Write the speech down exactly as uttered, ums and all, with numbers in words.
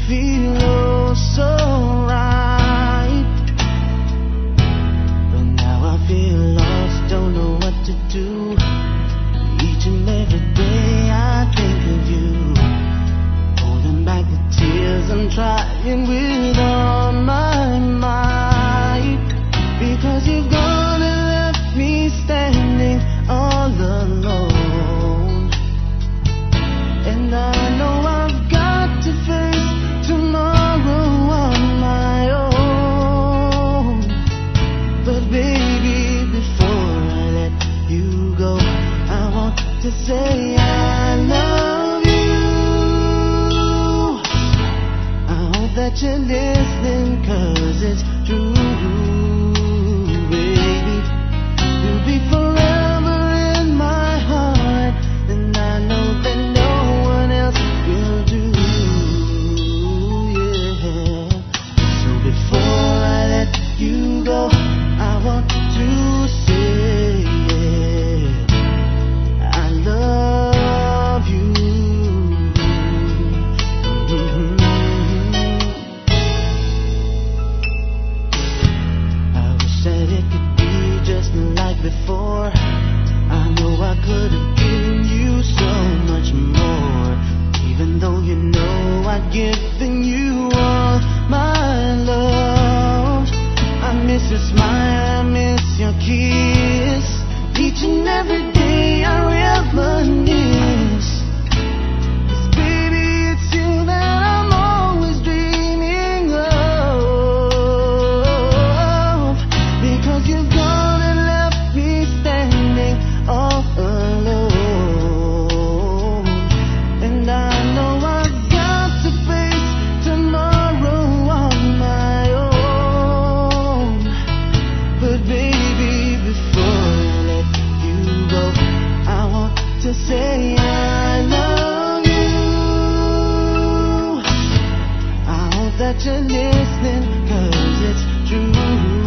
feel oh so right, but now I feel lost, don't know what to do. Each and every day I think of you, holding back the tears, I'm trying with all my might, because you've gone and left me standing all alone. And I know I've got to face tomorrow on my own. But baby, before I let you go, I want to say I love you. I hope that you're listening, 'cause it's true, baby. You'll be forever in my heart, and I know that no one else will do, yeah. So before I let you go, I want to say, yeah, I love you. Mm-hmm. I wish that it could be just like before. I know I could have given you so much more, even though you know I'd given you all my love. I miss your smile, I miss your kiss, each and every day I reminisce. 'Cause baby, it's you that I'm always dreaming of, because you've gone and left me standing all alone. And I know I've got to face tomorrow on my own. But baby, before I let you go, I want to say I love you. I hope that you're listening, 'cause it's true.